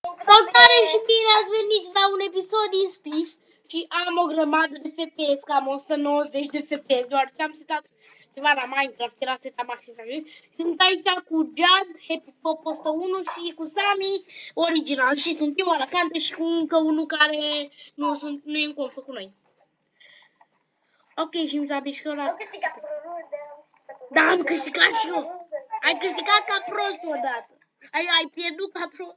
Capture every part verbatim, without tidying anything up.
Salutare și bine ați venit la un episod din Spliff și am o grămadă de F P S, cam o sută nouăzeci de F P S, doar că am setat ceva la Minecraft, era setat maxim. Sunt aici cu Jad, Happy Pop o sută unu și cu Sami original și sunt eu la cante și cu încă unul care nu, sunt, nu e în confă cu noi. Ok, și mi s-a mișcat. Am câștigat. Da, am câștigat și eu. Ai câștigat ca prost odată. Ai, ai pierdut ca prost.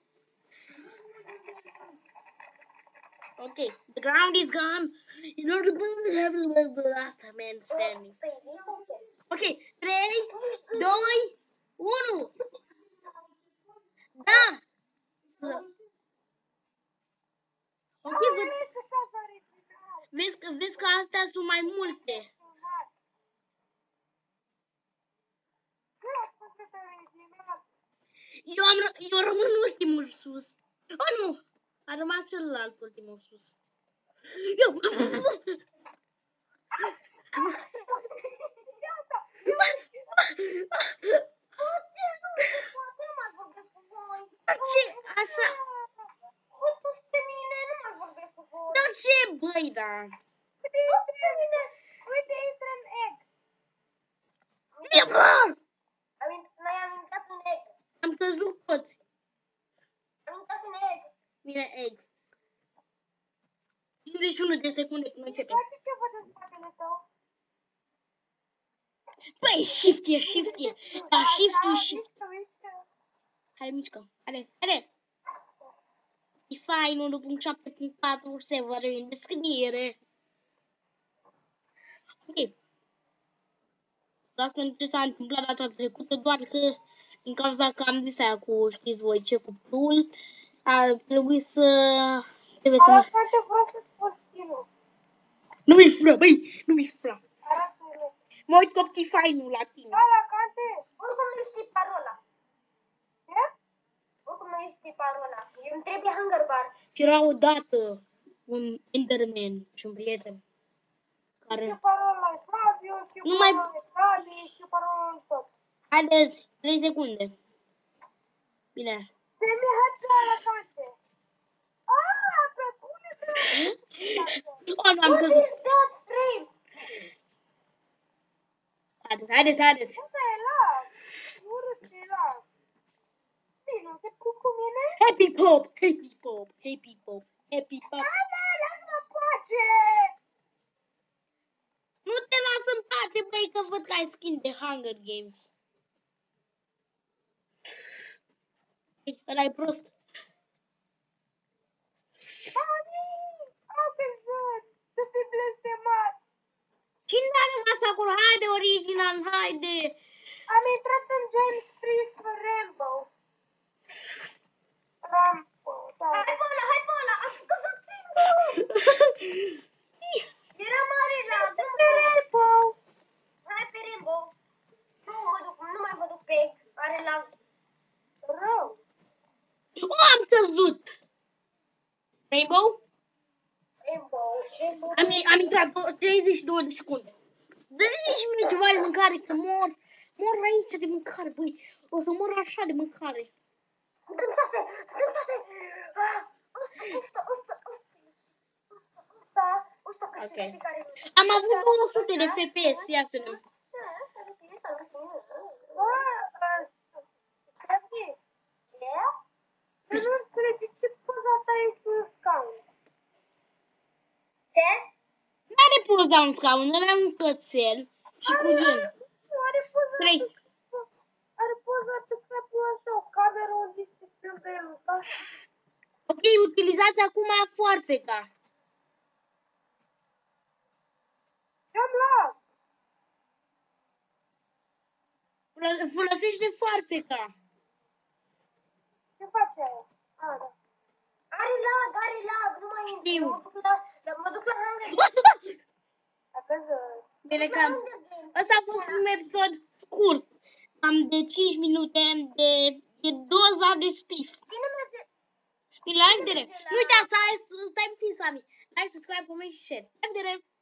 Okay, the ground is gone. You know the last man standing. Okay, trei, doi, unu. Da. Ok, vezi că, vezi că astea sunt mai multe. Eu, am, eu rămân ultimul sus. Oh, nu! A rămas celălalt ultimul sus. Eu! Ce? Așa? Dar ce, băi, da? Uite, intră în egg. Noi am intrat în egg. Am căzut toți. Am intrat în egg. Bine, egg. cincizeci și unu de secunde până începem. Uite ce văd în spatele tău. Păi, shift e, shift e. Da, shift e shift. Hai, mișcă. Haide, haide. Define unu punct șapte punct patru server în descriere. Ok. Asta ce s-a întâmplat data trecută, doar că din cauza că am zis aia cu, știți voi ce, cu tool, a trebuit să... Trebuie să mă... Arată-te, vreau să-ți spun skin-ul. Nu mi-i fră, băi, nu mi-i fră. Arată-le. Mă uit cu Optifine-ul la tine. Da, la cante. Oricum nu știi parola. Ce? Oricum nu știi parola. Eu îmi trebuie hunger bar. Și era odată un Enderman și un prieten care... Știu parola lui Flavio, știu Nu mai- parola lui Cali, știu parola lui tot. Haideți, trei secunde. Bine. Semi, hai pe la cante. Aaa, pe bune de Oh, nu am What căzut. is that frame? Haideți, haideți, haideți. Asta e lag. Urât e lag. Bine, te pup cu mine? Happy Pop, Happy Pop, Happy Pop, Happy Pop. Da, da, lasă-mă pace. Nu te las în pace, băi, că văd că ai skin de Hunger Games. Ăla-i prost. Mami, am căzut. Să fii blestemat. Cine a rămas acolo? Haide, original, haide. Am intrat în James Priest Rainbow. Rainbow, da. Hai pe ăla, hai pe ăla. Am căzut singur. Era mare lag. Nu pe Rainbow. Hai pe Rainbow. Nu mă duc, nu mai mă duc pe egg. Are lag. Rău. Oh, am căzut. Rainbow? Rainbow, Rainbow. Am, am intrat treizeci și două de secunde. Dă-mi și mie ceva de mâncare, că mor. Mor aici de mâncare, băi. O să mor așa de mâncare. Suntem șase, suntem șase. Ah, Osta, osta, osta, osta. Osta, osta, osta, că se Ok. fiecare. Am avut două sute de F P S, ia să ne... Nu înțelegi ce poza ta este un scaun. Ce? N-are poza un scaun, ăla un cățel și cu el. Are poza Trei. Are poza pe capul așa, o cameră unde se filmă el. Ok, utilizați acum foarfeca. Ce-am luat? Folo- Folosește foarfeca. Ce face aia? Ah, da. Are lag, are lag, nu mai Știu. mă duc la, la, mă duc la Hunger. A căzut. Bine că am... Ăsta a fost un episod scurt. Am de cinci minute de, de doza de Spliff. Bine-mă să... Bine, la revedere. Nu uita, stai, stai puțin, Sami. Like, subscribe, comment și share. La revedere.